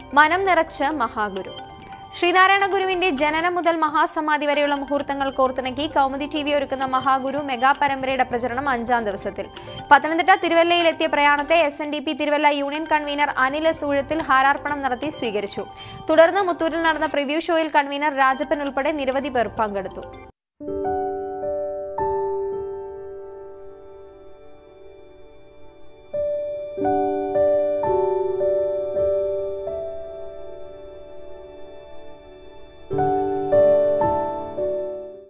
മനം നിറച്ച മഹാഗുരു. ശ്രീനാരായണ ഗുരുവിന്റെ ജനനം മുതൽ മഹാസമാധി വരെയുള്ള മുഹൂർത്തങ്ങൾ കോർത്തിണക്കി കൗമുദി TV ഒരുക്കുന്ന മഹാഗുരു മെഗാ പരമ്പരയുടെ പ്രചരണം 5ാം ദിവസത്തിൽ. പത്തനംതിട്ട തിരുവല്ലയിലെത്തിയ പ്രയാണത്തെ SNDP Thiruvalla union convener Anil Soozhathil ഹാരാർപ്പണം നടത്തി സ്വീകരിച്ചു. തുടർന്ന് മുത്തൂരിൽ നടന്ന പ്രിവ്യൂ ഷോയിൽ കൺവീനർ രാജപ്പൻ ഉൾപ്പെടെ നിരവധി പേർ പങ്കെടുത്തു.